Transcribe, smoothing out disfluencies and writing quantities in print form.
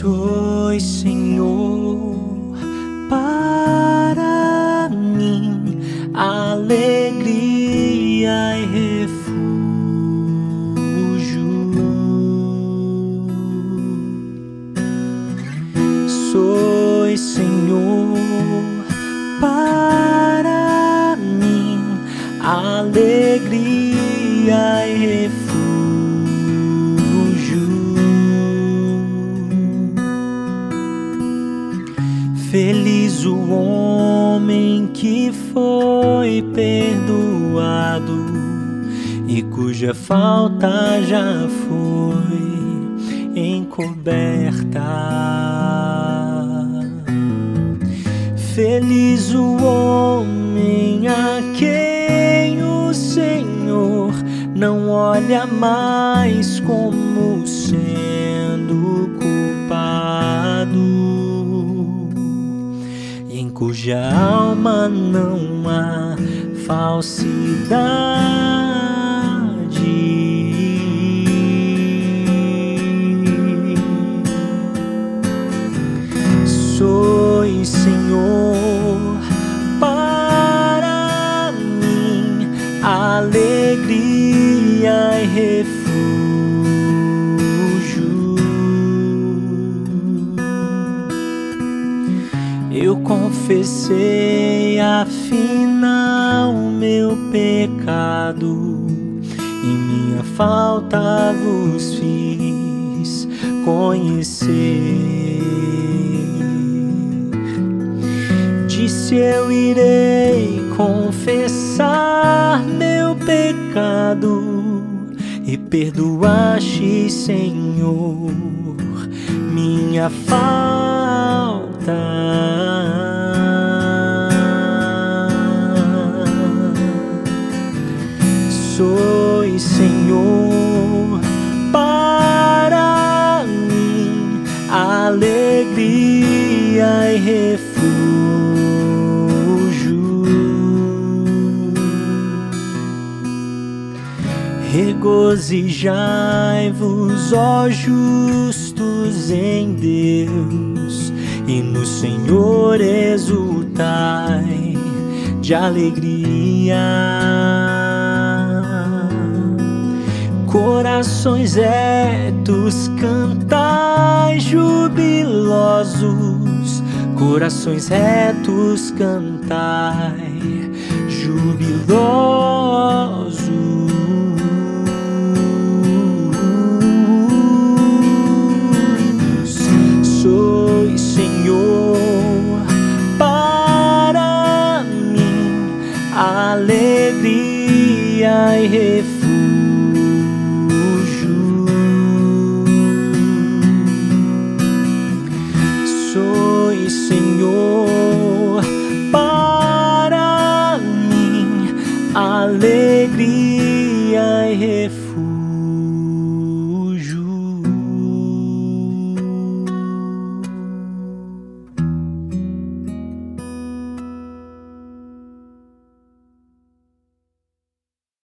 Sois, Senhor, para mim alegria e refúgio. Sois, Senhor, para mim alegria e refúgio. Feliz o homem que foi perdoado e cuja falta já foi encoberta. Feliz o homem a quem o Senhor não olha mais como sendo culpado, em cuja alma não há falsidade. Sois, Senhor, para mim alegria e refúgio. Eu confessei afinal o meu pecado, e minha falta vos fiz conhecer. Disse eu irei confessar meu pecado, e perdoaste, Senhor, minha falta. Sois, Senhor, para mim alegria e refúgio. Regozijai-vos, ó justos, em Deus, e no Senhor exultai de alegria. Corações retos, cantai jubilosos. Corações retos, cantai jubilosos. Sois, Senhor, para mim alegria e refúgio. Sois, Senhor, para mim alegria e refúgio.